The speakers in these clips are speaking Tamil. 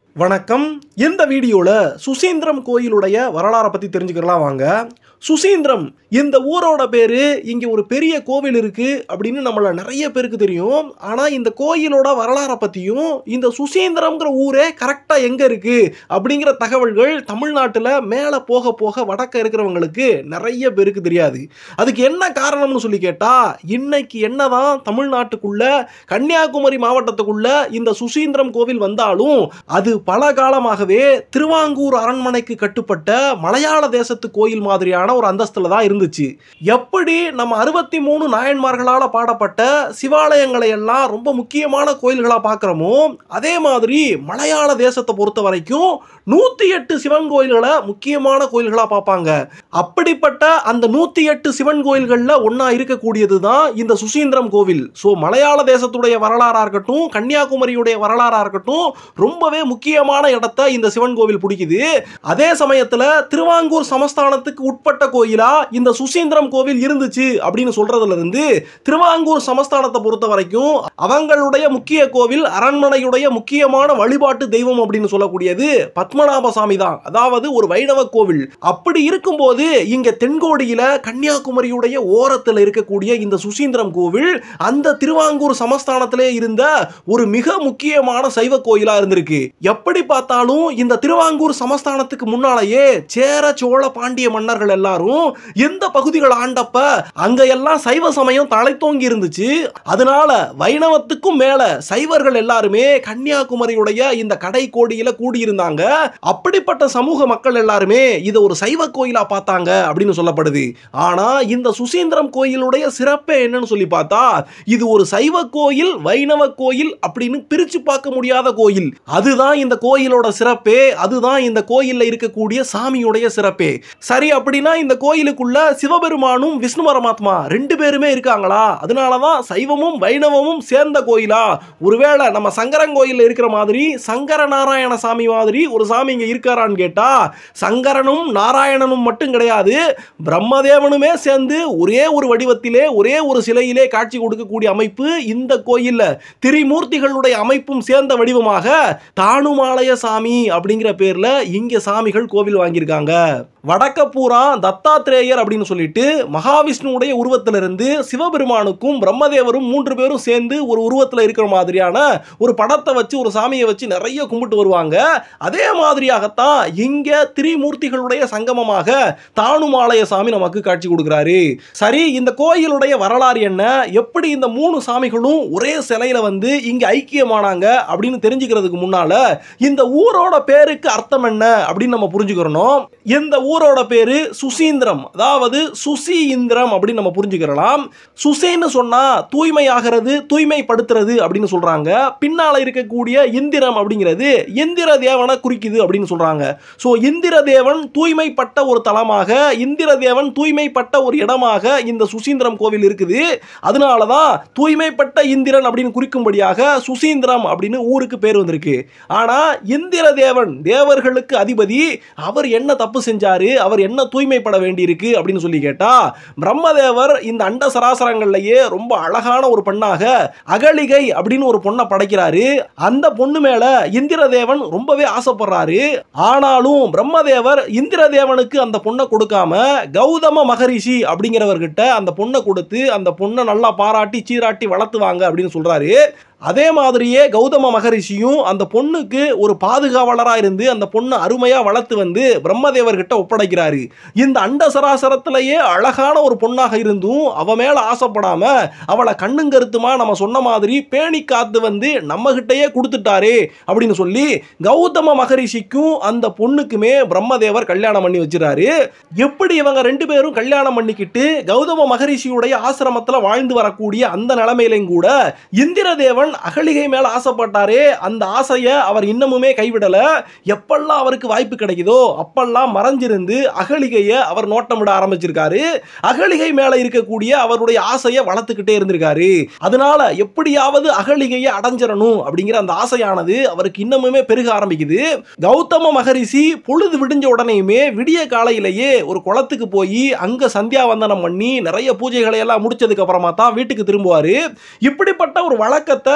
வணக்கம். இந்த வீடியோல சுசீந்திரம் கோயிலுடைய வரலாறை பத்தி தெரிஞ்சுக்கலாம் வாங்க. சுசீந்திரம் இந்த ஊரோட பேரு, இங்க ஒரு பெரிய கோவில் இருக்கு அப்படின்னு நம்மள நிறைய பேருக்கு தெரியும். ஆனா இந்த கோயிலோட வரலாறை பத்தியும் இந்த சுசீந்திரம்ங்கிற ஊரே கரெக்டா எங்க இருக்கு அப்படிங்கிற தகவல்கள் தமிழ்நாட்டுல மேல போக போக வடக்க இருக்கிறவங்களுக்கு நிறைய பேருக்கு தெரியாது. அதுக்கு என்ன காரணம்னு சொல்லி கேட்டா, இன்னைக்கு என்னதான் தமிழ்நாட்டுக்குள்ள கன்னியாகுமரி மாவட்டத்துக்குள்ள இந்த சுசீந்திரம் கோவில் வந்தாலும் அது பல காலமாகவே திருவாங்கூர் அரண்மனைக்கு கட்டுப்பட்ட மலையாள தேசத்து கோயில் மாதிரியான ஒரு அந்தஸ்துல தான் இருந்துச்சு. எப்படி நம்ம 63 நாயன்மார்களால பாடப்பட்ட சிவாலயங்களை எல்லாம் ரொம்ப முக்கியமான கோயில்களா பார்க்கிறோமோ, அதே மாதிரி மலையாள தேசத்தை பொறுத்த வரைக்கும் 108 சிவன் கோயில்களை முக்கியமான கோயில்களா பார்ப்பாங்க. அப்படிப்பட்ட அந்த 108 சிவன் கோயில்கள்ல ஒன்னா இருக்கக்கூடியது தான் இந்த சுசீந்திரம் கோவில். சோ மலையாள தேசத்துடைய வரலாறா இருக்கட்டும், கன்னியாகுமரியுடைய வரலாறா இருக்கட்டும், ரொம்பவே முக்கியமான இடத்தை இந்த சிவன் கோவில் பிடிக்குது. அதே சமயத்துல திருவாங்கூர் சமஸ்தானத்துக்கு உட்பட்ட கோயிலா இந்த சுசீந்திரம் கோவில் இருந்துச்சு அப்படின்னு சொல்றதுல இருந்து, திருவாங்கூர் சமஸ்தானத்தை பொறுத்த வரைக்கும் அவங்களுடைய முக்கிய கோவில், அரண்மனையுடைய முக்கியமான வழிபாட்டு தெய்வம் அப்படின்னு சொல்லக்கூடியது பத்மநாப சாமி தான். அதாவது ஒரு வைணவ கோவில். அப்படி இருக்கும்போது இங்க தென்கோடியில கன்னியாகுமரியுடைய ஓரத்தில் இருக்கக்கூடிய இந்த சுசீந்திரம் கோவில் அந்த திருவாங்கூர் சமஸ்தானத்திலே இருந்த ஒரு மிக முக்கியமான சைவ கோயிலா இருந்திருக்கு. எப்படி பார்த்தாலும் இந்த திருவாங்கூர் சமஸ்தானத்துக்கு முன்னாலேயே சேர சோழ பாண்டிய மன்னர்கள் எல்லாரும் எந்த பகுதிகள் ஆண்டப்ப அங்க எல்லாம் சைவ சமயம் தழைத்தோங்கி இருந்துச்சு. அதனால வைணவத்துக்கும் மேல சைவர்கள் எல்லாருமே கன்னியாகுமரியுடைய இந்த கடை கோடியில கூடியிருந்தாங்க. அப்படிப்பட்ட சமூக மக்கள் எல்லாருமே இதை ஒரு சைவ கோயிலா பார்த்தாங்க அப்படின்னு சொல்லப்படுது. ஆனா இந்த சுசீந்திரம் கோயிலுடைய சிறப்பே என்னன்னு சொல்லி பார்த்தா, இது ஒரு சைவ கோயில் வைணவ கோயில் அப்படின்னு பிரிச்சு பார்க்க முடியாத கோயில். அதுதான் இந்த கோயிலோட சிறப்பே. அதுதான் இந்த கோயில்ல இருக்கக்கூடிய சாமியுடைய சிறப்பே. சரி, அப்படின்னா இந்த கோயிலுக்குள்ள சிவபெருமானும் விஷ்ணு பரமாத்மா ரெண்டு பேருமே இருக்காங்களா? அதனாலதான் சைவமும் வைணவமும் சேர்ந்த கோயிலா? ஒருவேளை நம்ம சங்கரங்கோயில்ல இருக்கிற மாதிரி சங்கர நாராயண சாமி மாதிரி ஒரு சாமி இங்க இருக்காரான்னு கேட்டா, சங்கரனும் நாராயணனும் மட்டும் கிடையாது, பிரம்மதேவனுமே சேர்ந்து ஒரே ஒரு வடிவத்திலே ஒரே ஒரு சிலையிலே காட்சி கொடுக்கக்கூடிய அமைப்பு இந்த கோயில்ல. திரிமூர்த்திகளுடைய அமைப்பும் சேர்ந்த வடிவமாக தானுமாலய சாமி அப்படிங்கிற பேர்ல இங்க சாமிகள் கோவில் வாங்கியிருக்காங்க. வடக்க பூரா தத்தாத்ரேயர் அப்படின்னு சொல்லிட்டு மகாவிஷ்ணுவுடைய உருவத்திலிருந்து சிவபெருமானுக்கும் பிரம்மதேவரும் 3 பேரும் சேர்ந்து ஒரு உருவத்தில் இருக்கிற மாதிரியான ஒரு படத்தை வச்சு ஒரு சாமியை வச்சு நிறைய கும்பிட்டு வருவாங்க. அதே மாதிரியாகத்தான் இங்க திரிமூர்த்திகளுடைய சங்கமமாக தானுமாலய சாமி நமக்கு காட்சி கொடுக்கிறாரு. சரி, இந்த கோயிலுடைய வரலாறு என்ன, எப்படி இந்த 3 சாமிகளும் ஒரே சிலையில வந்து இங்க ஐக்கியமானாங்க அப்படின்னு தெரிஞ்சுக்கிறதுக்கு முன்னால இந்த ஊரோட பேருக்கு அர்த்தம் என்ன அப்படின்னு நம்ம புரிஞ்சுக்கிறோம். இந்த ஊரோட பேரு சுசீந்திரம், அதாவது சுசீந்திரம் அப்படின்னு நம்ம புரிஞ்சுக்கலாம். சுசேன்னு சொன்னா தூய்மையாகிறது, தூய்மைப்படுத்துறது அப்படின்னு சொல்றாங்க. பின்னால இருக்கக்கூடிய இந்திரம் அப்படிங்கிறது இந்திர தேவனை குறிக்குது அப்படின்னு சொல்றாங்க. சோ இந்திர தேவன் தூய்மைப்பட்ட ஒரு தலமாக, இந்திர தேவன் தூய்மைப்பட்ட ஒரு இடமாக இந்த சுசீந்திரம் கோவில் இருக்குது. அதனாலதான் தூய்மைப்பட்ட இந்திரன் அப்படின்னு குறிக்கும்படியாக சுசீந்திரம் அப்படின்னு ஊருக்கு பேர் வந்திருக்கு. ஆனா இந்திர தேவன் தேவர்களுக்கு அதிபதி, அவர் என்ன தப்பு செஞ்சாரு, அவர் என்ன தூய்மைப்பட வேண்டியிருக்கு அப்படின்னு சொல்லி கேட்டா, பிரம்மதேவர் இந்த அண்ட சராசரங்கள்லயே ரொம்ப அழகான ஒரு பெண்ணாக அகலிகை அப்படின்னு ஒரு பொண்ணை படைக்கிறாரு. அந்த பொண்ணு மேல இந்திரதேவன் ரொம்பவே ஆசைப்படுறாரு. ஆனாலும் பிரம்மதேவர் இந்திரதேவனுக்கு அந்த பொண்ணை கொடுக்காம கௌதம மகரிஷி அப்படிங்கிறவர்கிட்ட அந்த பொண்ணை கொடுத்து அந்த பொண்ணை நல்லா பாராட்டி சீராட்டி வளர்த்துவாங்க அப்படின்னு சொல்றாரு. அதே மாதிரியே கௌதம மகரிஷியும் அந்த பொண்ணுக்கு ஒரு பாதுகாவலரா இருந்து அந்த பொண்ணு அருமையா வளர்த்து வந்து பிரம்மதேவர்கிட்ட ஒப்படைக்கிறாரு. இந்த அண்ட சராசரத்திலேயே அழகான ஒரு பொண்ணாக இருந்தும் அவ மேல ஆசைப்படாம அவளை கண்ணும் கருத்துமா நம்ம சொன்ன மாதிரி பேணி காத்து வந்து நம்ம கிட்டயே கொடுத்துட்டாரே அப்படின்னு சொல்லி கௌதம மகரிஷிக்கும் அந்த பொண்ணுக்குமே பிரம்மதேவர் கல்யாணம் பண்ணி வச்சிருக்காரு. எப்படி இவங்க 2 பேரும் கல்யாணம் பண்ணிக்கிட்டு கௌதம மகரிஷியுடைய ஆசிரமத்தில் வாழ்ந்து வரக்கூடிய அந்த நிலைமையிலும் கூட இந்திரதேவன் அகலிகை மேல ஆசைப்பட்டாரே, அந்த ஆசையை அவர் இன்னமுமே கைவிடல. எப்பெல்லாம் அவருக்கு வாய்ப்பு கிடைக்குதோ அப்பெல்லாம் மறைஞ்சிருந்து அகலிகையை அவர் நோட்டமிட ஆரம்பிச்சிருக்காரு. அகலிகை மேல இருக்கக்கூடிய அவருடைய ஆசையை வளர்த்துக்கிட்டே இருந்திருக்காரு. அதனால எப்படியாவது அகலிகையை அடைஞ்சிடணும் அப்படிங்கிற அந்த ஆசையானது அவருக்கு இன்னமுமே பெருக ஆரம்பிக்குது. கௌதம மகரிஷி பொழுது விடிஞ்ச உடனேயுமே விடிய காலையிலேயே ஒரு குளத்துக்கு போய் அங்க சந்தியாவந்தனம் பண்ணி நிறைய பூஜைகளை எல்லாம் முடிச்சதுக்கு அப்புறமா தான் வீட்டுக்கு திரும்புவாரு. இப்படிப்பட்ட ஒரு வழக்கத்தை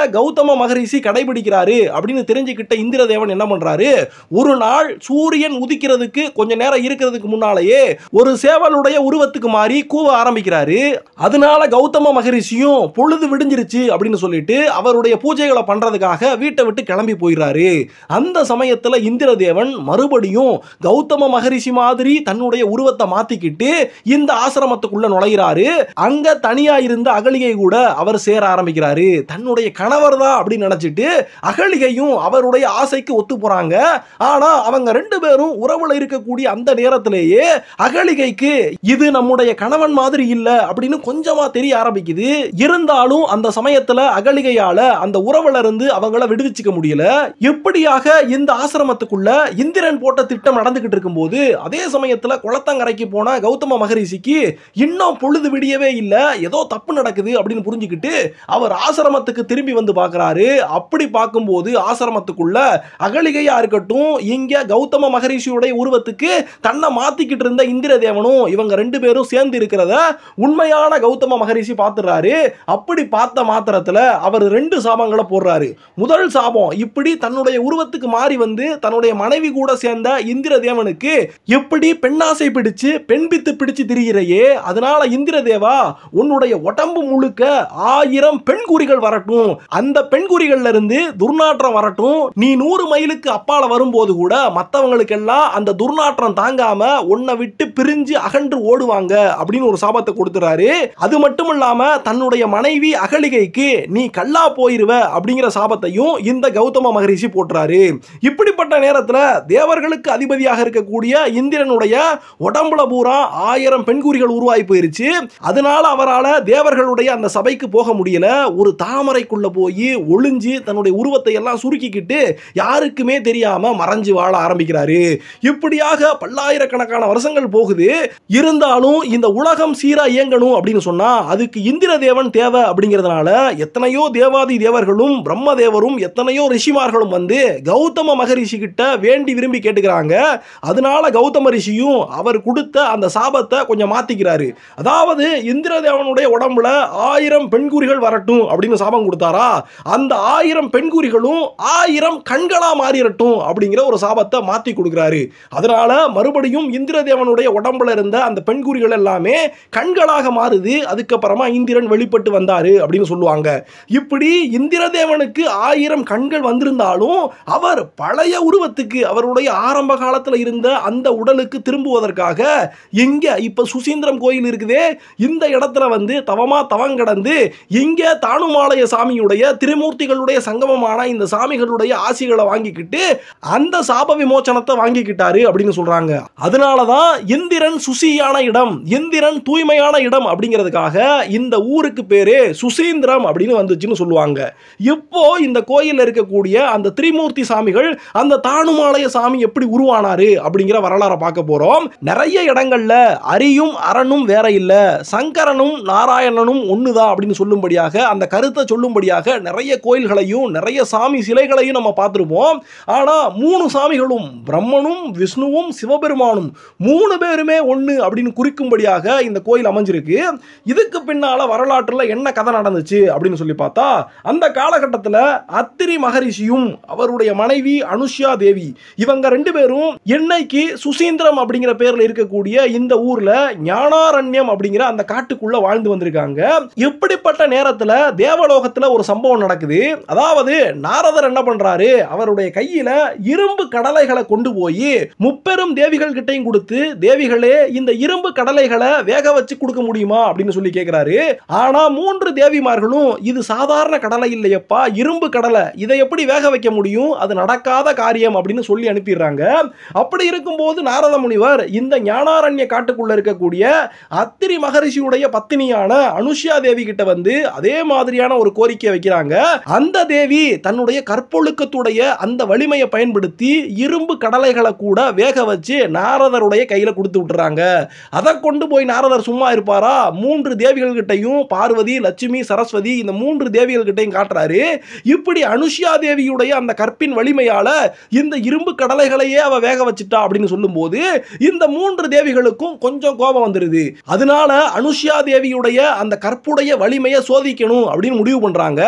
கௌதம மகரிஷி கடைபிடிக்கிறாரு அப்படின்னு தெரிஞ்சுக்கிட்ட இந்திரதேவன் என்ன பண்றாரு, ஒரு நாள் சூரியன் உதிக்கிறதுக்கு கொஞ்ச நேரம் இருக்கிறதுக்கு முன்னாலேயே ஒரு சேவலுடைய உருவத்துக்கு மாறி கூவ ஆரம்பிக்கிறாரு. அதனால கௌதம மகரிஷியும் பொழுது விடிஞ்சிருச்சு அப்படின்னு சொல்லிட்டு அவருடைய பூஜைகளை பண்றதுக்காக வீட்டை விட்டு கிளம்பி போயிடுறாரு. அந்த சமயத்துல இந்திரதேவன் மறுபடியும் கௌதம மகரிஷி மாதிரி தன்னுடைய உருவத்தை மாத்திக்கிட்டு இந்த ஆசிரமத்துக்குள்ள நுழைகிறாரு. அங்க தனியா இருந்த அகலிகை கூட அவர் சேர ஆரம்பிக்கிறாரு. தன்னுடைய கணவர் தான் அப்படின்னு நினைச்சிட்டு அகலிகையும் அவருடைய ஆசைக்கு ஒத்து போறாங்க. ஆனா அவங்க ரெண்டு பேரும் உறவுல இருக்கக்கூடிய அந்த நேரத்திலேயே அகலிகைக்கு இது நம்முடைய கணவன் மாதிரி இல்ல அப்படின்னு கொஞ்சமா தெரிய ஆரம்பிக்குது. இருந்தாலும் அந்த சமயத்துல அகலிகையால அந்த உறவுல இருந்து அவங்கள விடுவிச்சுக்க முடியல. எப்படியாக இந்த ஆசிரமத்துக்குள்ள இந்திரன் போட்ட திட்டம் நடந்துகிட்டு இருக்கும்போது அதே சமயத்துல குளத்தங்கரைக்கு போன கௌதம மகரிஷிக்கு இன்னும் பொழுது விடியவே இல்ல, ஏதோ தப்பு நடக்குது அப்படின்னு புரிஞ்சுக்கிட்டு அவர் ஆசிரமத்துக்கு திரும்பி வந்து பார்க்கிறாரு. அப்படி பார்க்கும்போது ஆசிரமத்துக்குள்ள அகலிகையா இருக்கட்டும், இங்க கௌதம மகரிஷியுடைய உருவத்துக்கு தன்னை மாத்திக்கிட்டு இருந்த இந்திரதேவனும் இவங்க ரெண்டு பேரும் சேர்ந்து இருக்கிறத உண்மையான கௌதம மகரிஷி பார்த்துறாரு. அப்படி பார்த்த மாத்திரத்துல அவர் ரெண்டு சாபங்களை போடுறாரு. முதல் சாபம், இப்படி தன்னுடைய உருவத்துக்கு மாறி வந்து தன்னுடைய மனைவி கூட சேர்ந்த இந்திரதேவனுக்கு எப்படி பெண்ணாசை பிடிச்சு பெண் பித்து பிடிச்சு திரிகிறையே, அதனால இந்திரதேவா உன்னுடைய உடம்பு முழுக்க 1000 பெண் குறிகள் வரட்டும், அந்த பெண் குறிகள்ல இருந்து துர்நாற்றம் வரட்டும், நீ 100 மைலுக்கு அப்பால வரும்போது கூட மற்றவங்களுக்கு எல்லாம் அந்த துர்நாற்றம் தாங்காம உன்னை விட்டு பிரிஞ்சு அகன்று ஓடுவாங்க அப்படின்னு ஒரு சாபத்தை கொடுத்துறாரு. அது மட்டும் இல்லாம தன்னுடைய மனைவி அகலிகைக்கு நீ கல்லா போயிருவ அப்படிங்கிற சாபத்தையும் இந்த கௌதம மகரிஷி போட்டுறாரு. இப்படிப்பட்ட நேரத்துல தேவர்களுக்கு அதிபதியாக இருக்கக்கூடிய இந்திரனுடைய உடம்புல பூரா 1000 பெண்குறிகள் உருவாகி போயிருச்சு. அதனால அவரால் தேவர்களுடைய அந்த சபைக்கு போக முடியல. ஒரு தாமரைக்குள்ள போய் ஒளிஞ்சு தன்னுடைய உருவத்தை எல்லாம் சுருக்கிக்கிட்டு யாருக்குமே தெரியாம மறைஞ்சு வாழ ஆரம்பிக்கிறாரு. இப்படியாக பல்லாயிரக்கணக்கான வருஷங்கள் போகுது. இருந்தாலும் இந்த உலகம் சீரா இயங்கணும் அப்படின்னு சொன்னா அதுக்கு இந்திரதேவன் தேவை. அப்படிங்கிறதுனால எத்தனையோ தேவாதி தேவர்களும் பிரம்மதேவரும் எத்தனையோ ரிஷிமார்களும் வந்து கௌதம மகரிஷி கிட்ட வேண்டி விரும்பி கேட்டுக்கிறாங்க. அதனால கௌதம ரிஷியும் அவர் கொடுத்த அந்த சாபத்தை கொஞ்சம் மாத்திக்கிறாரு. அதாவது இந்திரதேவனுடைய உடம்புல 1000 பெண்குறிகள் வரட்டும் அப்படின்னு சாபம் கொடுத்தாரா, அந்த 1000 பெண்குறிகளும் 1000 கண்களா மாறிரட்டும் அப்படிங்கிற ஒரு சாபத்தை மாத்தி கொடுக்கிறாரு. அதனால மறுபடியும் இந்திரதேவனுடைய உடம்புல இருந்த அந்த பெண்குறிகள் எல்லாமே கண்களாக மாறுது. அதுக்கப்புறமா இந்திரன் வெளிப்பட்டு வந்தாரு அப்படின்னு சொல்லுவாங்க. இப்படி இந்திரதேவனுக்கு 1000 கண்கள் வந்திருந்தாலும் அவர் பழைய உருவத்துக்கு அவருடைய ஆரம்ப காலத்தில் இருந்த அந்த உடலுக்கு திரும்புவதற்காக இங்க இப்ப சுசீந்திரம் கோயில் இருக்குதே, இந்த இடத்துல வந்து தவமா தவம் கடந்து இங்க தானுமாலய சாமியுடைய திரிமூர்த்திகளுடைய சங்கமமான இந்த சாமிகளுடைய ஆசிகளை வாங்கிக்கிட்டு அந்த சாப விமோச்சனத்தை வாங்கிக்கிட்டாரு அப்படின்னு சொல்றாங்க. அதனாலதான் இந்திரன் சுசியான இடம், இந்திரன் தூய்மையான இடம் அப்படிங்கிறதுக்காக இந்த ஊருக்கு பேரு சுசீந்திரம் அப்படின்னு வந்துச்சுன்னு சொல்லுவாங்க. இப்போ இந்த கோயில்ல இருக்கக்கூடிய அந்த திரிமூர்த்தி சாமிகள் அந்த தானுமாலய சாமி எப்படி உருவானாரு அப்படிங்கிற வரலாறை பார்க்க போறோம். நிறைய இடங்கள்ல அரியும் அரணும் வேற இல்ல, சங்கரனும் நாராயணனும் ஒண்ணுதான் அப்படின்னு சொல்லும்படியாக அந்த கருத்தை சொல்லும்படியாக நிறைய கோயில்களையும் நிறைய சாமி சிலைகளையும் நம்ம பார்த்திருப்போம். ஆனா 3 சாமிகளும் பிரம்மனும் விஷ்ணுவும் சிவபெருமானும் 3 பேருமே ஒண்ணு அப்படின்னு குறிக்கும்படியாக இந்த கோயில் அமைஞ்சிருக்கு. இதுக்கு பின்னால வரலாற்றுல என்ன கதை நடந்துச்சு அப்படின்னு சொல்லி பார்த்தா, அந்த காலகட்டத்தில் அத்திரி மகரிஷியும் அவருடைய மனைவி அனுஷ்யா தேவி இவங்க 2 பேரும் என்னைக்கு சுசீந்திரம் அப்படிங்கிற பேர்ல இருக்கக்கூடிய இந்த ஊர்ல ஞானாரண்யம் அப்படிங்கிற அந்த காட்டுக்குள்ள வாழ்ந்து வந்திருக்காங்க. இப்படிப்பட்ட நேரத்துல தேவலோகத்துல ஒரு சம்பவம் நடக்குது. அதாவது நாரதர் என்ன பண்றாரு, அவருடைய கையில இரும்பு கடலைகளை கொண்டு போய் முப்பெரும் தேவிகள் கிட்டையும் கொடுத்து, தேவிகளே இந்த இரும்பு கடலைகளை வேக வச்சு கொடுக்க முடியுமா அப்படின்னு சொல்லி கேட்கிறாரு. ஆனா 3 தேவிமார்களும் இது சாதாரண கடலை இல்லையப்பா, இரும்பு கடலை, இதை எப்படி வேக வைக்க முடியும், அது நடக்காத காரியம் அப்படின்னு சொல்லி அனுப்பிடுறாங்க. அப்படி இருக்கும்போது நாரத முனிவர் இந்த ஞானாரண்ய காட்டுக்குள்ள இருக்கக்கூடிய அத்திரி மகரிஷியுடைய பத்தினியான அனுஷ்யா தேவி கிட்ட வந்து அதே மாதிரியான ஒரு கோரிக்கை வைக்கிறாங்க. அந்த தேவி தன்னுடைய கற்பொழுக்கத்துடைய அந்த வலிமையை பயன்படுத்தி இரும்பு கடலைகளை கூட வேக வச்சு நாரதருடைய கையில கொடுத்து விட்டுறாங்க. அதை கொண்டு போய் நாரதர் சும்மா இருப்பாரா, 3 தேவிகள் கிட்டையும் பார்வதி லட்சுமி சரஸ்வதி இந்த 3 தேவிகள் கிட்டையும் காட்டுறாரு. இப்படி அனுஷ்யா தேவியுடைய அந்த கற்பின் வலிமையால இந்த இரும்பு கடலைகளையே அவ வேக வச்சுட்டா அப்படின்னு சொல்லும்போது இந்த 3 தேவிகளுக்கும் கொஞ்சம் கோபம் வந்துருது. அதனால அனுஷ்யா தேவியுடைய அந்த கற்புடைய வலிமையை சோதிக்கணும் அப்படின்னு முடிவு பண்றாங்க.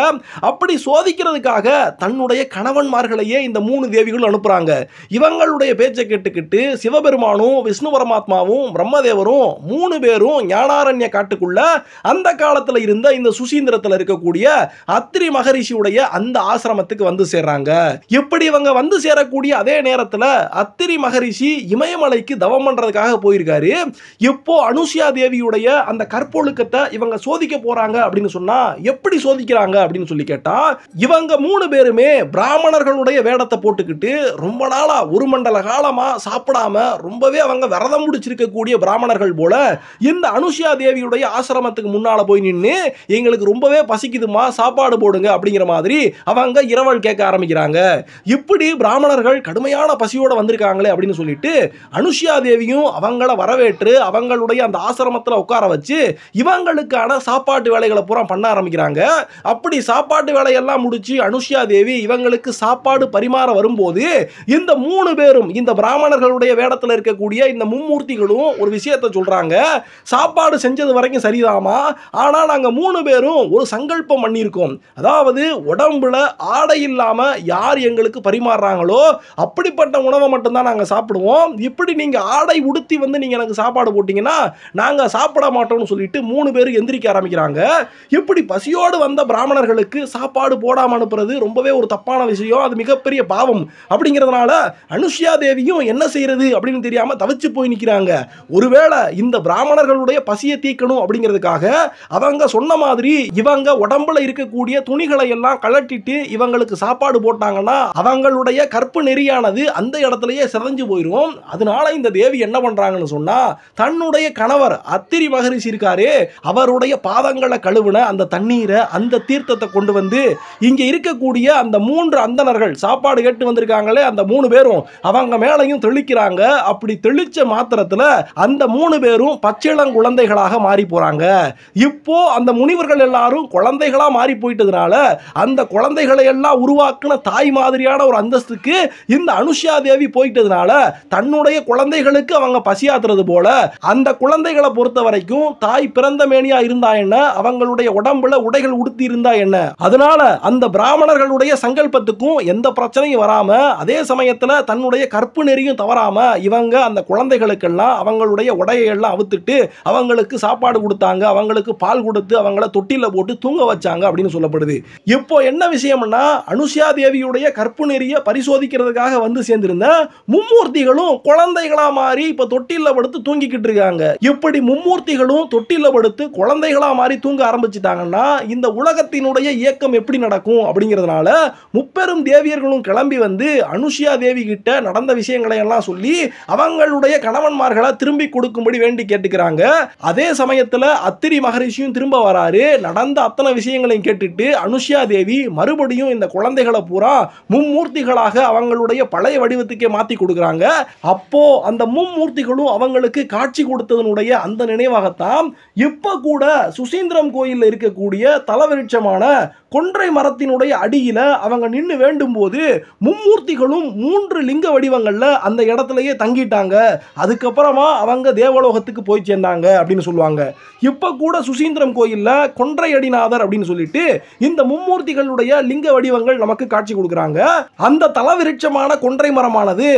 அப்படி சோதிக்கிறதுக்காக தன்னுடைய கணவன்மார்களையே இந்த 3 தேவிகள் அனுப்புறாங்க. இவங்களுடைய பேச்சை கேட்டுக்கிட்டு சிவபெருமானும் விஷ்ணு பரமாத்மாவும் பிரம்மதேவரும் 3 பேரும் ஞானாரண்ய காட்டுக்குள்ள அந்த காலத்துல இருந்த இந்த சுசீந்திரத்துல இருக்கக்கூடிய அத்திரி மகரிஷியுடைய அந்த ஆசிரமத்துக்கு வந்து சேர்றாங்க. எப்படி இவங்க வந்து சேரக்கூடிய அதே நேரத்துல அத்திரி மகரிஷி இமயமலைக்கு தவம் பண்றதுக்காக போயிருக்காரு. இப்போ அனுசுயா தேவியுடைய அந்த கற்பொழுக்கத்தை இவங்க சோதிக்க போறாங்க அப்படின்னு சொன்னா எப்படி சோதிக்கிறாங்க அப்படின்னு சொல்லி கேட்டா, இவங்க 3 பேருமே பிராமணர்களுடைய வேடத்தை போட்டுக்கிட்டு ரொம்ப நாளா ஒரு மண்டல காலமா சாப்பிடாம ரொம்பவே அவங்க விரதம் முடிச்சிருக்கக்கூடிய பிராமணர்கள் போல இந்த அனுசுயா தேவியுடைய ஆசிரமத்துக்கு முன்னால போய் நின்று எங்களுக்கு ரொம்பவே பசிக்குதுமா சாப்பாடு போடுங்க அப்படிங்கிற மாதிரி அவங்க இரவல் கேட்க ஆரம்பிக்கிறாங்க. இப்படி பிராமணர்கள் கடுமையான பசியோட வந்திருக்காங்களே அப்படின்னு சொல்லிட்டு அனுசுயா தேவியும் அவங்கள வரவேற்று அவங்களுடைய அந்த ஆசிரமத்தில் உட்கார வச்சு இவங்களுக்கான சாப்பாட்டு வேலைகளை பூரா பண்ண ஆரம்பிக்கிறாங்க. அப்படி சாப்பாட்டு வேலையெல்லாம் முடிச்சு அனுசுயா தேவி இவங்களுக்கு சாப்பாடு பரிமாற வரும்போது இந்த 3 பேரும் இந்த பிராமணர்களுடைய வேடத்தில் இருக்கக்கூடிய இந்த மும்மூர்த்திகளும் ஒரு விஷயத்தை சொல்றாங்க. சாப்பாடு செஞ்சது வரைக்கும் சரிதாமா, ஆனா நாங்க 3 பேரும் ஒரு சங்கல்பம் பண்ணியிருக்கோம். அதாவது உடம்புல ஆடை இல்லாம யார் எங்களுக்கு பரிமாறுறாங்களோ அப்படிப்பட்ட உணவை மட்டும்தான் நாங்க சாப்பிடுவோம். இப்படி நீங்க ஆடை உடுத்தி வந்து நீங்க எனக்கு சாப்பாடு போட்டீங்கன்னா நாங்க சாப்பிட மாட்டோம்னு சொல்லிட்டு 3 பேரும் எந்திரிக்க ஆரம்பிக்கிறாங்க. இப்படி பசியோடு வந்த பிராமணர்களுக்கு சாப்பாடு போடாம அனுப்புறது ரொம்பவே ஒரு தப்பான விஷயம், அது மிகப்பெரிய பாவம். அப்படிங்கிறதுனால அனுசுயா தேவியும் என்ன செய்யறது அப்படின்னு தெரியாம தவிச்சு போய் நிற்கிறாங்க. ஒருவேளை இந்த பிராமணர்களுடைய பசியை தீக்கணும் அப்படிங்கிறதுக்காக அவங்க சொன்ன மாதிரி இவங்க உடம்புல இருக்கக்கூடிய துணிகளை எல்லாம் கழட்டிட்டு இவங்களுக்கு சாப்பாடு போட்டாங்கன்னா அவங்களுடைய கற்பு நெறியானது அந்த இடத்துலயே சிதைஞ்சு போயிடும். அதனால இந்த தேவி என்ன பண்றாங்கன்னு சொன்னா, தன்னுடைய கணவர் அத்திரி மகரிஷி இருக்காரு அவருடைய பாதங்களை கழுவுன அந்த தண்ணீரை அந்த தீர்த்தத்தை கொண்டு வந்து இங்க இருக்கக்கூடிய அந்த 3 அந்தணர்கள் சாப்பாடு கேட்டு வந்திருக்காங்களே அந்த 3 பேரும் அவங்க மேலையும் தெளிக்கிறாங்க. அப்படி தெளிச்ச மாத்திரத்துல அந்த 3 பேரும் பச்சிளம் குழந்தைகளாக மாறி போறாங்க. இப்போ அந்த முனிவர்கள் எல்லாரும் குழந்தைகளா மாறி போயிட்டதுனால அந்த குழந்தைகளை எல்லாம் உருவாக்குன தாய் மாதிரியான ஒரு அந்தஸ்துக்கு இந்த அனுசுயா தேவி போயிட்டதுனால தன்னுடைய குழந்தைகளுக்கு அவங்க பசியாத்துறது போல அந்த குழந்தைகளை பொறுத்த வரைக்கும் தாய் பிறந்த மேனியா இருந்தா என்ன, அவங்களுடைய உடம்புல உடைகள் உடுத்தி இருந்தா என்ன, அதனால அந்த பிராமணர்களுடைய சங்கல்பத்துக்கும் எந்த பிரச்சனையும் வராம அதே சமயத்துல தன்னுடைய கற்பு நெறியும் தவறாம இவங்க அந்த குழந்தைகளுக்கெல்லாம் அவங்களுடைய உடையை எல்லாம் அவுத்துட்டு அவங்களுக்கு சாப்பாடு கொடுத்தாங்க, அவங்களுக்கு பால் கொடுத்து அவங்கள தொட்டில போட்டு தூங்க வச்சாங்க அப்படின்னு சொல்லப்படுது. இப்போ என்ன விஷயம்னா, அனுசுயா தேவியுடைய கற்பு நெறிய பரிசோதிக்கிறதுக்காக வந்து சேர்ந்திருந்த மும்மூர்த்திகளும் குழந்தைகளா மாறி இப்ப தொட்டில படுத்து தூங்கிக்கிட்டு இருக்காங்க. இப்படி மும்மூர்த்திகளும் தொட்டில படுத்து குழந்தைகளா மாறி தூங்க ஆரம்பிச்சிட்டாங்கன்னா இந்த உலகத்தினுடைய இயக்கம் எப்படி நடக்கும் அப்படிங்கிறதுனால முப்பெரும் தேவியர்களும் கிளம்பி வந்து அனுசுயா தேவி கிட்ட நடந்த விஷயங்களை எல்லாம் சொல்லி அவங்களுடைய கணவன்மார்களை திரும்பி கொடுக்கும்படி வேண்டி கேட்டுக்கிறாங்க. அதே சமயத்துல அத்திரி மகரிஷியும் திரும்ப வராரு. நடந்த அத்தனை விஷயங்களையும் கேட்டுட்டு அனுசுயா தேவி மறுபடியும் இந்த குழந்தைகளை பூரா மும்மூர்த்திகளாக அவங்களுடைய பழைய வடிவத்துக்கே மாத்தி கொடுக்குறாங்க. அப்போ அந்த மும்மூர்த்திகளும் அவங்களுக்கு காட்சி கொடுத்ததனுடைய அந்த நினைவாகத்தான் இப்ப கூட சுசீந்திரம் கோயில்ல இருக்கக்கூடிய தலவிருட்சமான கொன்றை மரத்தினுடைய அடியில அவங்க நின்று வேண்டும் போது மும்மூர்த்திகளும் 3 லிங்க வடிவங்கள்ல அந்த இடத்துலயே தங்கிட்டாங்க. அதுக்கப்புறமா அவங்க தேவலோகத்துக்கு போய் சேர்ந்தாங்க அப்படின்னு சொல்லுவாங்க. இப்ப கூட சுசீந்திரம் கோயில்ல கொன்றை அடிநாதர் அப்படின்னு சொல்லிட்டு இந்த மும்மூர்த்திகளுடைய லிங்க வடிவங்கள் நமக்கு காட்சி கொடுக்குறாங்க. அந்த தலவிருட்சமான கொன்றை மரமானது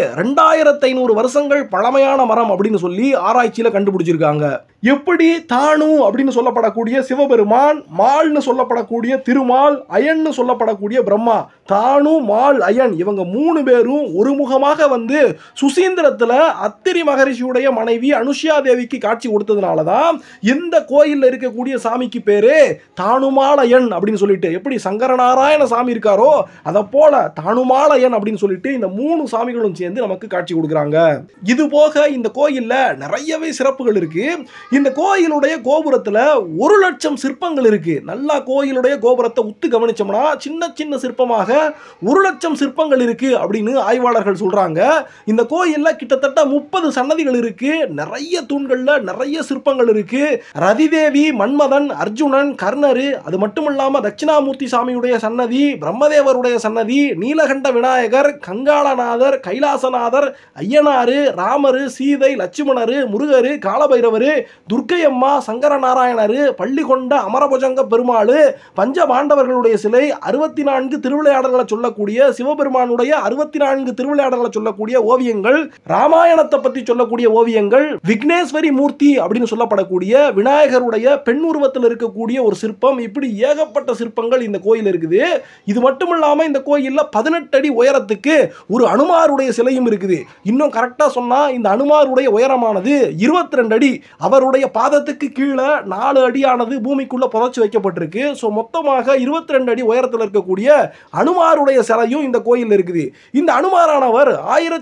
2500 வருஷங்கள் பழமையான மரம் அப்படின்னு சொல்லி ஆராய்ச்சியில கண்டுபிடிச்சிருக்காங்க. எப்படி தானு அப்படின்னு சொல்லப்படக்கூடிய சிவபெருமான், மால்னு சொல்லப்படக்கூடிய திருமால், அயன்னு சொல்லப்படக்கூடிய பிரம்மா, தானு மால் அயன் இவங்க 3 பேரும் ஒருமுகமாக வந்து சுசீந்திரத்துல அத்திரி மகரிஷியுடைய மனைவி அனுசுயா தேவிக்கு காட்சி கொடுத்ததுனால தான் இந்த கோயில்ல இருக்கக்கூடிய சாமிக்கு பேரு தானுமாலயன் அப்படின்னு சொல்லிட்டு, எப்படி சங்கரநாராயண சாமி இருக்காரோ அதை போல தானுமாலயன் அப்படின்னு சொல்லிட்டு இந்த 3 சாமிகளும் சேர்ந்து நமக்கு காட்சி கொடுக்குறாங்க. இது போக இந்த கோயில்ல நிறையவே சிறப்புகள் இருக்கு. இந்த கோயிலுடைய கோபுரத்துல 1,00,000 சிற்பங்கள் இருக்கு. நல்லா கோயிலுடைய கோபுரத்தை உத்து கவனிச்சோம்னா சின்ன சின்ன சிற்பமாக 1,00,000 சிற்பங்கள் இருக்கு அப்படின்னு ஆய்வாளர்கள் சொல்றாங்க. இந்த கோயில்ல கிட்டத்தட்ட 30 சன்னதிகள் இருக்கு. நிறைய தூண்கள்ல நிறைய சிற்பங்கள் இருக்கு. ரதிதேவி, மன்மதன், அர்ஜுனன், கர்ணரு, அது மட்டும் இல்லாம தட்சிணாமூர்த்தி சாமியுடைய சன்னதி, பிரம்மதேவருடைய சன்னதி, நீலகண்ட விநாயகர், கங்காளநாதர், கைலாசநாதர், ஐயனாரு, ராமரு, சீதை, லட்சுமணரு, முருகரு, காலபைரவரு, துர்க்கையம்மா, சங்கரநாராயணர், பள்ளி கொண்ட அமரபுஜங்க பெருமாள், பஞ்ச பாண்டவர்களுடைய சிலை, 64 திருவிளையாடல்களை சொல்லக்கூடிய சிவபெருமானுடைய 64 திருவிளையாடல்களை சொல்லக்கூடிய ஓவியங்கள், ராமாயணத்தை பத்தி சொல்லக்கூடிய ஓவியங்கள், விக்னேஸ்வரி மூர்த்தி அப்படின்னு சொல்லப்படக்கூடிய விநாயகருடைய பெண் உருவத்தில் இருக்கக்கூடிய ஒரு சிற்பம், இப்படி ஏகப்பட்ட சிற்பங்கள் இந்த கோயில் இருக்குது. இது மட்டும் இல்லாம இந்த கோயில்ல 18 அடி உயரத்துக்கு ஒரு அனுமாருடைய சிலையும் இருக்குது. இன்னும் கரெக்டா சொன்னா இந்த அனுமாருடைய உயரமானது 22 அடி. அவருடைய பாதத்துக்கு கீழே 4 அடியானது பூமிக்குள்ள புதைச்சு வைக்கப்பட்டிருக்கு. ஸோ மொத்தமாக 22 அடி உயரத்தில் இருக்கக்கூடிய அனுமாருடைய சிலையும் இந்த கோயில் இருக்குது. இந்த அனுமாரானவர்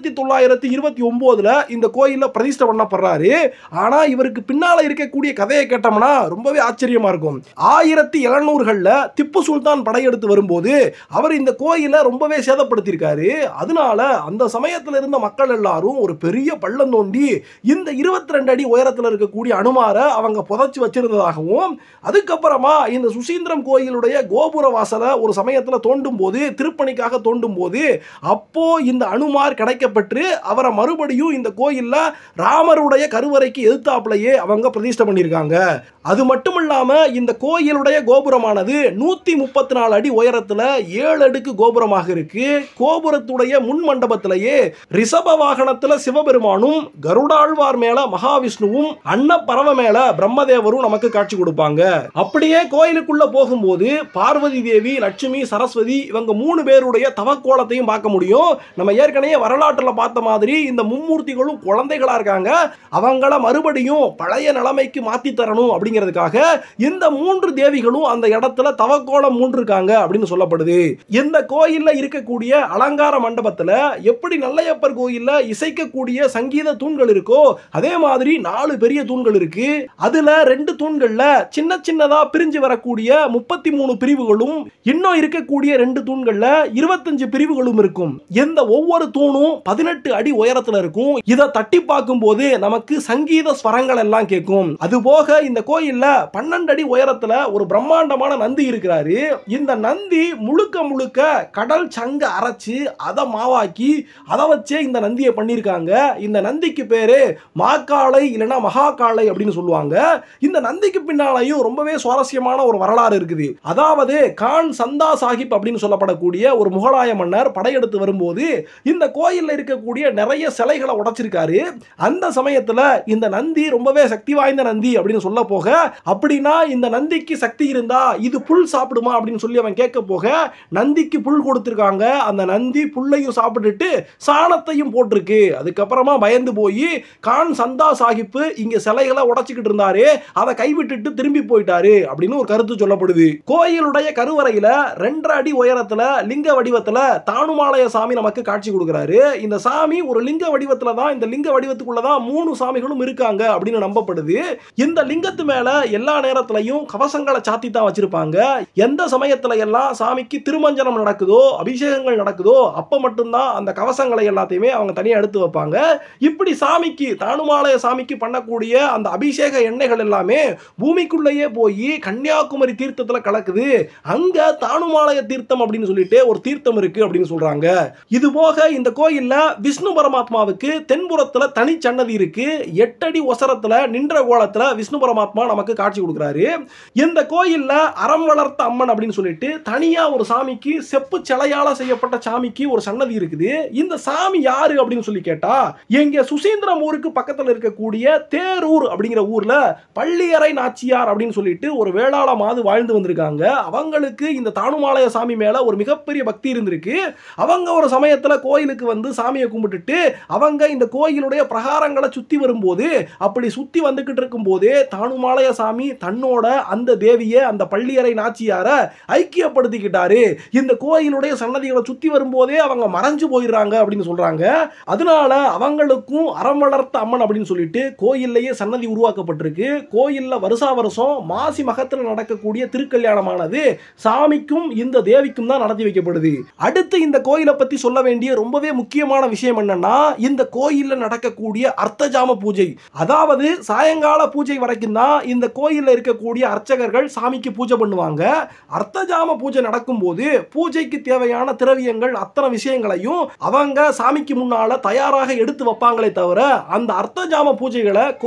1929 இந்த கோயில்ல பிரதிஷ்டை பண்ணப்படுறாரு. ஆனா இவருக்கு பின்னால இருக்கக்கூடிய கதையை கேட்டோம்னா ரொம்பவே ஆச்சரியமா இருக்கும். 1700களில் திப்பு சுல்தான் படையெடுத்து வரும்போது அவர் இந்த கோயிலை ரொம்பவே சேதப்படுத்தியிருக்காரு. அதனால அந்த சமயத்தில் இருந்த மக்கள் எல்லாரும் ஒரு பெரிய பள்ளம் தோண்டி இந்த 22 அடி உயரத்தில் இருக்கக்கூடிய அனுமாரை அவங்க புதைச்சு வச்சிருந்ததாகவும், அதுக்கப்புறமா இந்த சுசீந்திரம் கோயிலுடைய கோபுர வாசலை ஒரு சமயத்தில் தோண்டும் போது, திருப்பணிக்காக தோண்டும் போது, அப்போ இந்த அனுமார் கிடைக்கப்பெற்று அவரை மறுபடியும் இந்த கோயில்ல ராமருடைய கருவறைக்கு எதிர்த்தாப்புலையே அவங்க பிரதிஷ்டை பண்ணியிருக்காங்க. அது மட்டும் இல்லாம இந்த கோயிலுடைய கோபுரமானது 134 அடி உயரத்துல 7 அடுக்கு கோபுரமாக இருக்கு. கோபுரத்துடைய முன் மண்டபத்திலேயே ரிஷப வாகனத்துல சிவபெருமானும், கருடாழ்வார் மேல மகாவிஷ்ணுவும், அன்னப்பறவை மேல பிரம்மதேவரும் நமக்கு காட்சி கொடுப்பாங்க. அப்படியே கோயிலுக்குள்ள போகும்போது பார்வதி தேவி, லட்சுமி, சரஸ்வதி இவங்க 3 பேருடைய தவக்கோலத்தையும் பார்க்க முடியும். நம்ம ஏற்கனவே வரலாற்றுல பார்த்த மாதிரி இந்த மும்மூர்த்திகளும் குழந்தைகளா இருக்காங்க. அவங்கள மறுபடியும் பழைய நிலைமைக்கு மாத்தி தரணும் அப்படிங்கிறதுக்காக இந்த 3 தேவிகளும் அந்த இடத்துல தவக்கோலம் 3 இருக்காங்க அப்படின்னு சொல்லப்படுது. இந்த கோயில்ல இருக்கக்கூடிய அலங்கார மண்டபத்துல எப்படி நெல்லையப்பர் கோயில்ல இசைக்கக்கூடிய சங்கீத தூண்கள் இருக்கோ அதே மாதிரி 4 பெரிய தூண்கள் இருக்கு. அதுல 2 தூண்கள்ல சின்ன சின்னதா பிரிஞ்சு வரக்கூடிய 33 பிரிவுகளும், இன்னும் இருக்கக்கூடிய 2 தூண்கள்ல 25 பிரிவுகளும் இருக்கும். இந்த ஒவ்வொரு தூணும் 18 அடி உயரத்துல இருக்கும். இதை தட்டி பார்க்கும் போது நமக்கு சங்கீத ஸ்வரங்கள் எல்லாம் கேட்கும். அதுபோக இந்த கோயில்ல 12 அடி உயரத்துல ஒரு பிரம்மாண்டமான நந்தி இருக்கிறாரு. இந்த நந்தி முழுக்க முழுக்க கடல் சங்க அரைச்சு அதை மாவாக்கி அதை வச்சே இந்த நந்தியை பண்ணியிருக்காங்க. இந்த நந்திக்கு பேரு மாக்காளை இல்லைன்னா மகாகாளை அப்படின்னு சொல்லுவாங்க. இந்த நந்திக்கு பின்னாலையும் ரொம்பவே சுவாரஸ்யமான ஒரு வரலாறு இருக்குது. அதாவது கான் சந்தா சாஹிப் அப்படின்னு சொல்லப்படக்கூடிய ஒரு முகலாய மன்னர் படையெடுத்து வரும்போது இந்த கோயில்ல இருக்கக்கூடிய நிறைய சிலைகளை உடைச்சிருக்காரு. அந்த சமயத்துல இந்த நந்தி ரொம்பவே சக்தி வாய்ந்த நந்தி அப்படின்னு சொல்ல போக, அப்படின்னா இந்த நந்திக்கு சக்தி இருந்தா இது புல் சாப்பிடுமா அப்படின்னு சொல்லி அவன் கேட்க போக, நந்திக்கு புல் கொடுத்திருக்காங்க. அந்த நந்தி புல்லையும் சாப்பிட்டுட்டு சாணத்தையும் போட்டிருக்கு. அதுக்கப்புறமா பயந்து போய் கான் சந்தா சாஹிப் இங்க சிலைகளை உடைச்சிக்கிட்டு இருந்தாரு, அதை கைவிட்டுட்டு திரும்பி போயிட்டாரு அப்படின்னு ஒரு கருத்து சொல்லப்படுது. கோயிலுடைய கருவறையில 2.5 அடி உயரத்துல லிங்க வடிவத்துல தானுமாலய சாமி நமக்கு காட்சி கொடுக்கிறாரு. இந்த சாமி ஒரு லிங்க வடிவத்துல தான், இந்த லிங்க வடிவத்துக்குள்ளதான் 3 சாமிகளும் இருக்காங்க அப்படின்னு நம்பப்படுது. இந்த லிங்கத்து மேல எல்லா நேரத்திலையும் கவசங்களை சாத்தி தான் வச்சிருப்பாங்க. எந்த சமயத்துல எல்லாம் சாமிக்கு திருமஞ்சனம் நடக்குதோ, அபிஷேகங்கள் நடக்குதோ அப்ப மட்டும்தான் அந்த கவசங்களை எல்லாத்தையுமே அவங்க தனியா எடுத்து வைப்பாங்க. இப்படி சாமிக்கு, தானுமாலய சாமிக்கு பண்ணக்கூடிய அந்த அபிஷேக எண்ணெய்கள் எல்லாமே பூமிக்குள்ளேயே போய் கன்னியாகுமரி தீர்த்தத்துல கலக்குது. அங்க தானுமாலய தீர்த்தம் அப்படின்னு சொல்லிட்டு ஒரு தீர்த்தம் இருக்கு அப்படின்னு சொல்றாங்க. இது போக இந்த கோயில்ல விஷ்ணு பரமாத்மாவுக்கு தென்புறத்துல தனி சன்னதி இருக்கு. 8 அடி உசரத்துல நின்ற கோலத்துல விஷ்ணு பரமாத்மா நமக்கு காட்சி கொடுக்கிறாரு. இந்த கோயில்ல அறம் வளர்த்த அம்மன் அப்படின்னு சொல்லிட்டு தனியா ஒரு சாமிக்கு, செப்பு சிலையால செய்யப்பட்ட சாமிக்கு ஒரு சன்னதி இருக்குது. இந்த சாமி யாரு அப்படின்னு சொல்லி கேட்டா, எங்க சுசீந்திரம் ஊருக்கு பக்கத்துல இருக்கக்கூடிய தேரூர் அப்படிங்கிற ஊர்ல பள்ளியறை நாச்சியார் அப்படின்னு சொல்லிட்டு ஒரு வேளாள மாது வாழ்ந்து வந்திருக்காங்க. அவங்களுக்கு இந்த தானுமாலய சாமி மேல ஒரு மிகப்பெரிய பக்தி இருந்திருக்கு. அவங்க ஒரு சமயத்துல கோயிலுக்கு வந்து சாமியை கும்பிட்டுட்டு அவங்க இந்த கோயிலுடைய பிரகாரங்களை சுத்தி வரும்போது, அப்படி சுத்தி வந்துகிட்டு இருக்கும் போதே தானுமாலய சாமி தன்னோட அந்த தேவியை, அந்த பள்ளியறை நாச்சியார ஐக்கியப்படுத்திக்கிட்டாரு. இந்த கோயிலுடைய சன்னதிகளை சுத்தி வரும்போதே அவங்க மறைஞ்சு போயிடுறாங்க அப்படின்னு சொல்றாங்க. அதனால அவங்களுக்கும் அறம் வளர்த்த அம்மன் அப்படின்னு சொல்லிட்டு கோயில்லையே சன்னதி உருவாக்கப்பட்டிருக்கு. கோயில்ல வருஷா வருஷம் மாசி மகத்துல நடக்கக்கூடிய திருக்கல்யாணமானது சாமிக்கும் இந்த தேவிக்கும் தான் நடத்தி வைக்கப்படுது. அடுத்து இந்த கோயிலை பத்தி சொல்ல வேண்டிய ரொம்பவே முக்கியமான விஷயம் என்னன்னா, இந்த கோயில்ல நடக்கக்கூடிய அர்த்தஜாம பூஜை. அதாவது சாயங்கால பூஜை வரைக்கும் தான் இந்த கோயில்ல இருக்கக்கூடிய அர்ச்சகர்கள் சாமிக்கு பூஜை பண்ணுவாங்க. அர்த்தஜாம பூஜை நடக்கும் போது பூஜைக்கு தேவையான திரவியங்கள் அத்தனை விஷயங்களையும் அவங்க சாமிக்கு முன்னால தயாராக எடுத்து வைப்பாங்களே தவிர, அந்த அர்த்தஜாம பூஜைகளை கோயிலுடைய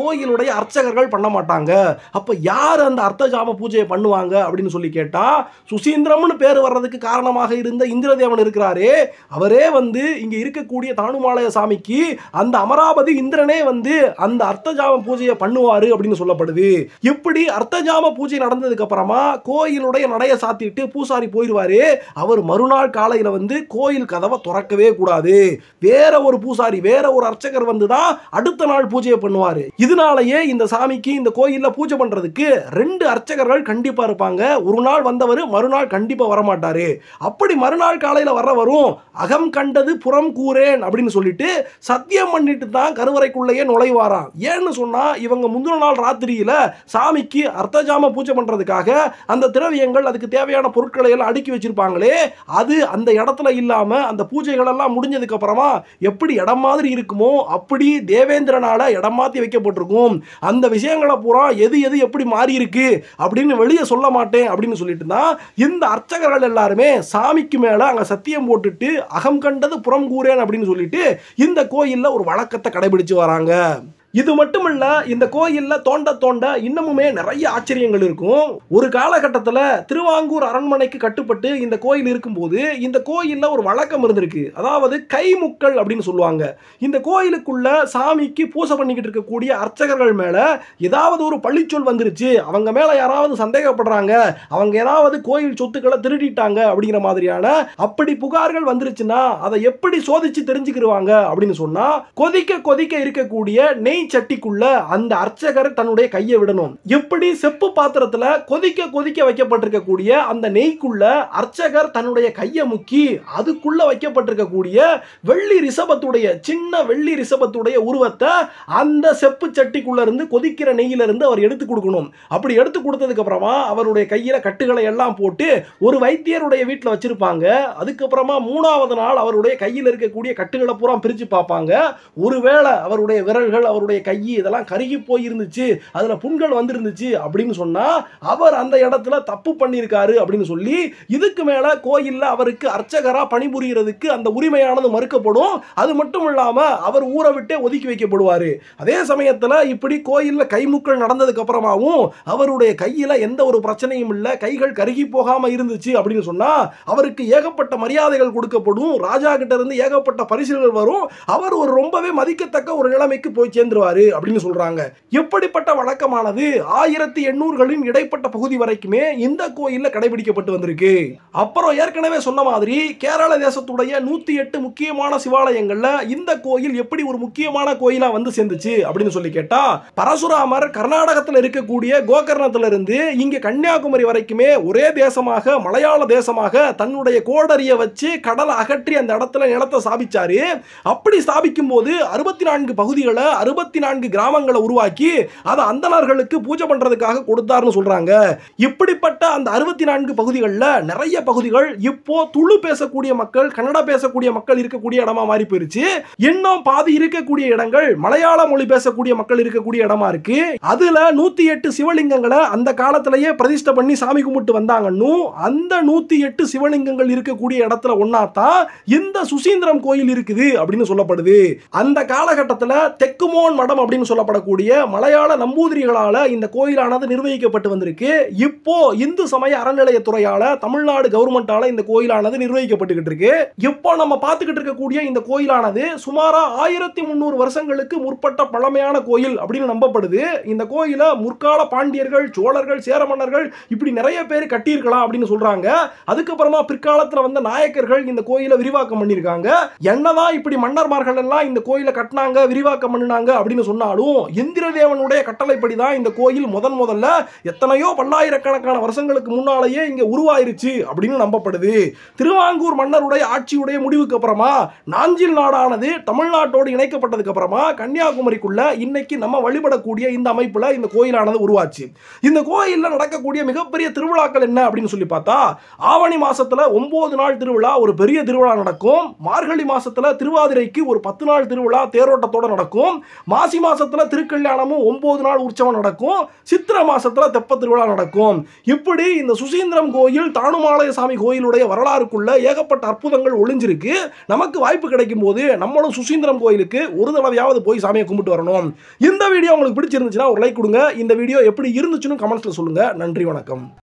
கோயிலுடைய அர்ச்சகர்கள் பண்ண மாட்டாங்க. அப்ப யார் அந்த அர்த்தஜாம பூஜையை பண்ணுவாங்க அப்படின்னு சொல்லி கேட்டா, சுசீந்திரம்னு பேர் வர்றதுக்கு காரணமாக இருந்த இந்திரதேவன் இருக்கிறாரே, அவரே வந்து இங்க இருக்கக்கூடிய தானுமாலய சாமிக்கு அந்த அமராவதி இந்திரனே வந்து அந்த அர்த்தஜாம பூஜையை பண்ணுவாரு அப்படின்னு சொல்லப்படுது. இப்படி அர்த்தஜாம பூஜை நடந்ததுக்கு அப்புறமா கோயிலுடைய நடைய சாத்திட்டு பூசாரி போயிடுவாரு. அவர் மறுநாள் காலையில வந்து கோயில் கதவை திறக்கவே கூடாது. வேற ஒரு பூசாரி, வேற ஒரு அர்ச்சகர் வந்து தான் அடுத்த நாள் பூஜையை பண்ணுவாரு. இதனாலேயே இந்த சாமிக்கு இந்த கோயில்ல பூஜை பண்றதுக்கு 2 அர்ச்சகர்கள் கண்டிப்பா இருப்பாங்க. ஒரு நாள் வந்தவர் மறுநாள் கண்டிப்பா வரமாட்டாரு. அப்படி மறுநாள் காலையில வர்றவரும் அகம் கண்டது புறம் கூறேன் அப்படின்னு சொல்லிட்டு சத்தியம் பண்ணிட்டு தான் கருவறைக்குள்ளேயே நுழைவாராம். ஏன்னு சொன்னா இவங்க முந்தின நாள் ராத்திரியில சாமிக்கு அர்த்தஜாம பூஜை பண்றதுக்காக அந்த திரவியங்கள், அதுக்கு தேவையான பொருட்களை எல்லாம் அடுக்கி வச்சிருப்பாங்களே, அது அந்த இடத்துல இல்லாம அந்த பூஜைகள் எல்லாம் முடிஞ்சதுக்கு அப்புறமா எப்படி இடம் மாதிரி இருக்குமோ அப்படி தேவேந்திரனால இடம் மாத்தி வைக்கப்பட்டிருக்கும். அந்த விஷயங்களை பூரா எது எது எப்படி மாறி இருக்கு அப்படின்னு வெளியே சொல்ல மாட்டேன் அப்படின்னு சொல்லிட்டு தான் இந்த அர்ச்சகர்கள் எல்லாருமே சாமிக்கு மேல அங்க சத்தியம் போட்டுட்டு அகம் கண்டது புறம் கூறேன் அப்படின்னு சொல்லிட்டு இந்த கோயில்ல ஒரு வழக்கத்தை கடைபிடிச்சு வராங்க. இது மட்டுமல்ல, இந்த கோயில்ல தோண்ட தோண்ட இன்னமுமே நிறைய ஆச்சரியங்கள் இருக்கும். ஒரு காலகட்டத்தில் திருவாங்கூர் அரண்மனைக்கு கட்டுப்பட்டு இந்த கோயில் இருக்கும்போது இந்த கோயில்ல ஒரு வழக்கம் இருந்திருக்கு. அதாவது கைமுக்கள் அப்படின்னு சொல்லுவாங்க. இந்த கோயிலுக்குள்ள சாமிக்கு பூஜை பண்ணிக்கிட்டு இருக்கக்கூடிய அர்ச்சகர்கள் மேல ஏதாவது ஒரு பழிச்சொல் வந்துருச்சு, அவங்க மேல யாராவது சந்தேகப்படுறாங்க, அவங்க ஏதாவது கோயில் சொத்துக்களை திருடிட்டாங்க அப்படிங்கிற மாதிரியான அப்படி புகார்கள் வந்துருச்சுன்னா அதை எப்படி சோதிச்சு தெரிஞ்சுக்கிடுவாங்க அப்படின்னு சொன்னா, கொதிக்க கொதிக்க இருக்கக்கூடிய நெய் சட்டிக்குள்ள அந்த அர்ச்சகர் தன்னுடைய கையை விடணும். எப்படி செப்பு பாத்திரத்துல கொதிக்க கொதிக்க வைக்கப்பட்டிருக்கக்கூடிய அந்த நெய்க்குள்ள அர்ச்சகர் தன்னுடைய கையை முக்கி அதுக்குள்ள வைக்கப்பட்டிருக்கக்கூடிய வெள்ளி ரிஷபத்துடைய, சின்ன வெள்ளி ரிஷபத்துடைய உருவத்தை அந்த செப்பு சட்டிக்குள்ள இருந்து கொதிக்கிற நெய்யில இருந்து அவர் எடுத்து கொடுக்கணும். அப்படி எடுத்து கொடுத்ததுக்கு அப்புறமா அவருடைய கையில கட்டுகளை எல்லாம் போட்டு ஒரு வைத்தியருடைய வீட்டில் வச்சிருப்பாங்க. அதுக்கப்புறமா 3வது நாள் அவருடைய கையில் இருக்கக்கூடிய கட்டுகளை பூரா பிரிச்சு பார்ப்பாங்க. ஒருவேளை அவருடைய விரல்கள், அவருடைய கை இதெல்லாம் கருகி போய் இருந்துச்சு, அதுல புண்கள் வந்திருந்துச்சு அப்படின்னு சொன்னா அவர் அந்த இடத்துல தப்பு பண்ணியிருக்காரு அப்படின்னு சொல்லி இதுக்கு மேல கோயில்ல அவருக்கு அர்ச்சகரா பணிபுரியறதுக்கு அந்த உரிமையானது மறுக்கப்படும். அது மட்டும் இல்லாம அவர் ஊரை விட்டே ஒதுக்கி வைக்கப்படுவாரு. அதே சமயத்துல இப்படி கோயில்ல கைமுக்கள் நடந்ததுக்கு அப்புறமாவும் அவருடைய கையில எந்த ஒரு பிரச்சனையும் இல்ல, கைகள் கருகி போகாம இருந்துச்சு அப்படின்னு சொன்னா அவருக்கு ஏகப்பட்ட மரியாதைகள் கொடுக்கப்படும். ராஜா கிட்ட இருந்து ஏகப்பட்ட பரிசுகள் வரும். அவர் ஒரு ரொம்பவே மதிக்கத்தக்க ஒரு நிலைமைக்கு போய் சேர்ந்துருவாரு அப்படின்னு சொல்றாங்க. எப்படிப்பட்ட வழக்கமானது 1800களின் இடைப்பட்ட பகுதி வரைக்குமே இந்த கோயில்ல கடைபிடிக்கப்பட்டு வந்திருக்கு. அப்புறம் ஏற்கனவே சொன்ன மாதிரி கேரள தேசத்துடைய 108 முக்கியமான சிவாலயங்கள்ல இந்த கோயில் எப்படி ஒரு முக்கியமான கோயிலா வந்து சேர்ந்துச்சு அப்படின்னு சொல்லி கேட்டா, பரசுராமர் கர்நாடகத்தில் இருக்கக்கூடிய கோகர்ணத்துல இருந்து இங்க கன்னியாகுமரி வரைக்குமே ஒரே தேசமாக, மலையாள தேசமாக தன்னுடைய கோடரிய வச்சு கடலை அகற்றி அந்த இடத்துல நிலத்தை ஸ்தாபிச்சாரு. அப்படி ஸ்தாபிக்கும் போது 64 பகுதிகளை, 64 கிராமங்களை உருவாக்கி அதை அந்தணர்களுக்கு பூஜை பண்றதுக்காக கொடுத்தாருன்னு சொல்றாங்க. இப்படிப்பட்ட அந்த 64 பகுதிகளில் நிறைய பகுதிகள் இப்போ துளு பேசக்கூடிய மக்கள், கன்னடா பேசக்கூடிய மக்கள் இருக்கக்கூடிய இடமா மாறி போயிருச்சு. இன்னும் பாதி இருக்கக்கூடிய இடங்கள் மலையாள மொழி பேசக்கூடிய மக்கள் இருக்கக்கூடிய இடமா இருக்கு. அதுல 108 சிவலிங்கங்களை அந்த காலத்திலேயே பிரதிஷ்டை பண்ணி சாமி கும்பிட்டு வந்தாங்கன்னு அந்த 108 சிவலிங்கங்கள் இருக்கக்கூடிய இடத்துல ஒன்னாத்தான் இந்த சுசீந்திரம் கோயில் இருக்குது அப்படின்னு சொல்லப்படுது. அந்த காலகட்டத்தில் தெக்குமோன் மடம் அப்படின்னு சொல்லப்படக்கூடிய மலையாள நம்பூதிரிகளால இந்த கோயிலானது நிர்வகிக்கப்பட்டு வந்திருக்கு. இப்போ இந்து சமய அறநிலையத்துறையால, தமிழ்நாடு கவர்மெண்டால இந்த கோயிலானது நிர்வகிக்கப்பட்டு இருக்கு. இப்போ நம்ம பார்த்துக்கிட்டு இருக்கக்கூடிய இந்த கோயிலானது சுமாரா 1300 வருஷங்களுக்கு முற்பட்ட பழமையான கோயில் அப்படின்னு நம்பப்படுது. இந்த கோயிலை முற்கால பாண்டியர்கள், சோழர்கள், சேர மன்னர்கள் இப்படி நிறைய பேர் கட்டியிருக்கலாம் அப்படின்னு சொல்றாங்க. அதுக்கப்புறமா பிற்காலத்தில் வந்த நாயக்கர்கள் இந்த கோயிலை விரிவாக்கம் பண்ணியிருக்காங்க. என்னதான் இப்படி மன்னர்மார்கள் எல்லாம் இந்த கோயிலை கட்டினாங்க, விரிவாக்கம் பண்ணினாங்க அப்படின்னு சொன்னாலும் இந்திரதேவனுடைய கட்டளைப்படி தான் இந்த கோயில் முதல்ல எத்தனையோ பல்லாயிரக்கணக்கான வருஷங்களுக்கு முன்னாலேயே இங்க உருவாயிருச்சு அப்படின்னு நம்பப்படுது. திருவாங்கூர் மன்னருடைய ஆட்சியுடைய முடிவுக்கு அப்புறமா நாஞ்சில் நாடானது தமிழ்நாட்டோடு இணைக்கப்பட்டதுக்கு அப்புறமா கன்னியாகுமரிக்குள்ள இன்னைக்கு நம்ம வழிபடக்கூடிய இந்த அமைப்புல இந்த கோயிலானது உருவாச்சு. இந்த கோயில்ல நடக்கக்கூடிய மிகப்பெரிய திருவிழாக்கள் என்ன அப்படின்னு சொல்லி பார்த்தா, ஆவணி மாசத்துல 9 நாள் திருவிழா, ஒரு பெரிய திருவிழா நடக்கும். மார்கழி மாசத்துல திருவாதிரைக்கு ஒரு 10 நாள் திருவிழா தேரோட்டத்தோட நடக்கும். மாசி மாசத்துல திருக்கல்யாணமும் 9 நாள் உற்சவம் நடக்கும். சித்திரை மாசத்துல தெப்பத் திருவிழா நடக்கும். இப்படி இந்த சுசீந்திரம் கோயில் தானுமாலய சாமி கோயிலுடைய வரலாறுக்குள்ள ஏகப்பட்ட அற்புதங்கள் ஒளிஞ்சிருக்கு. நமக்கு வாய்ப்பு கிடைக்கும் போது நம்மளும் சுசீந்திரம் கோயிலுக்கு ஒரு தடவையாவது போய் சாமியை கும்பிட்டு வரணும். இந்த வீடியோ உங்களுக்கு பிடிச்சிருந்துச்சுன்னா ஒரு லைக் கொடுங்க. இந்த வீடியோ எப்படி இருந்துச்சுன்னு கமெண்ட்ஸ்ல சொல்லுங்க. நன்றி, வணக்கம்.